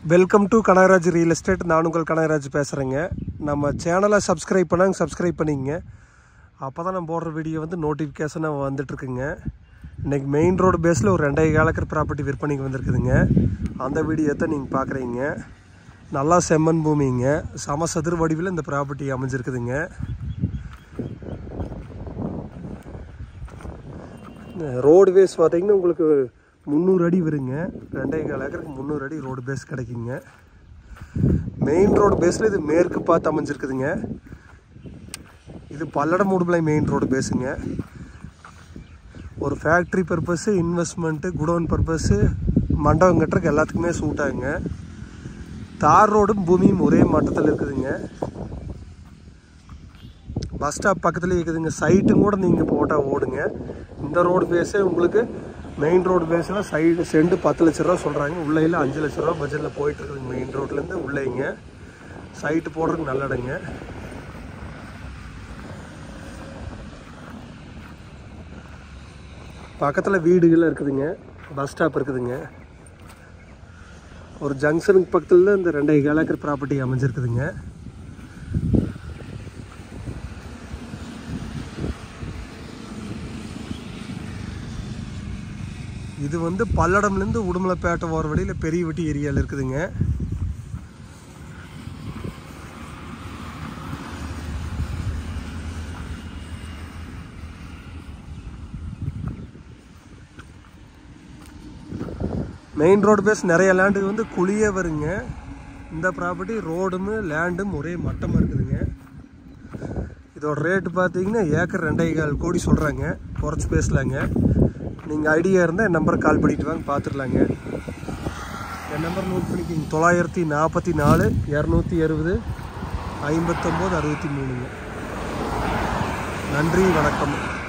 Welcome to Kanagaraj real estate. நான் உங்கள் கனகராஜ் பேசுகிறேங்க. நம்ம சேனலை சப்ஸ்கிரைப் பண்ணிங்க. அப்போ தான் நம்ம போடுற வீடியோ வந்து நோட்டிஃபிகேஷனாக வந்துட்டுருக்குங்க. இன்றைக்கி மெயின் ரோடு பேஸில் ஒரு 2.5 ஏக்கர் ப்ராப்பர்ட்டி விற்பனைக்கு வந்திருக்குதுங்க. அந்த வீடியோ தான் நீங்கள் பார்க்குறீங்க. நல்லா செம்மண் பூமிங்க, சமசதுர வடிவில் இந்த ப்ராப்பர்ட்டி அமைஞ்சிருக்குதுங்க. ரோடு பேஸ் பார்த்திங்கன்னா உங்களுக்கு 300 அடி வருங்க. 2.25 ஏக்கருக்கு 300 அடி ரோடு பேஸ் கிடைக்குங்க. மெயின் ரோடு பேஸில் இது மேற்கு பார்த்து அமைஞ்சிருக்குதுங்க. இது பல்லடம் உடுமலை மெயின் ரோடு பேஸுங்க. ஒரு factory purpose, investment, godown purpose, மண்டபம் கட்டுறதுக்கு எல்லாத்துக்குமே சூட் ஆகுங்க. தார் ரோடும் பூமியும் ஒரே மட்டத்தில் இருக்குதுங்க. பஸ் ஸ்டாப் பக்கத்துலேயே இருக்குதுங்க. சைட்டும் கூட நீங்கள் போட்டால் ஓடுங்க. இந்த ரோடு பேஸே உங்களுக்கு மெயின் ரோடு பேஸில் சைடு செண்டு 10 லட்ச ரூபா சொல்கிறாங்க. உள்ளேயில் 5 லட்ச ரூபா பட்ஜெட்டில் போயிட்டுருக்குதுங்க. மெயின் ரோட்லேருந்து உள்ளேங்க சைட்டு போடுறதுக்கு நல்ல இடங்க. பக்கத்தில் வீடுகள் இருக்குதுங்க, பஸ் ஸ்டாப் இருக்குதுங்க. ஒரு ஜங்ஷனுக்கு பக்கத்தில் இந்த 2.25 ஏக்கர் ப்ராப்பர்ட்டி அமைஞ்சிருக்குதுங்க. இது வந்து பல்லடம்லேருந்து உடுமலைப்பேட்டை போகிற வழியில் பெரியவட்டி ஏரியாவில் இருக்குதுங்க. மெயின் ரோடு பேஸ் நிறைய லேண்டு வந்து குழியே வருங்க. இந்த ப்ராப்பர்ட்டி ரோடும் லேண்டும் ஒரே மட்டமாக இருக்குதுங்க. இதோட ரேட்டு பார்த்தீங்கன்னா ஏக்கர் 2.25 கோடி சொல்கிறாங்க. குறைச்சி பேசலாங்க. நீங்கள் ஐடியா இருந்தால் என் நம்பருக்கு கால் பண்ணிவிட்டு வாங்க, பார்த்துடலாங்க. என் நம்பர் நோட் பண்ணிக்கிங்க. 944 260 59 63. நன்றி, வணக்கம்.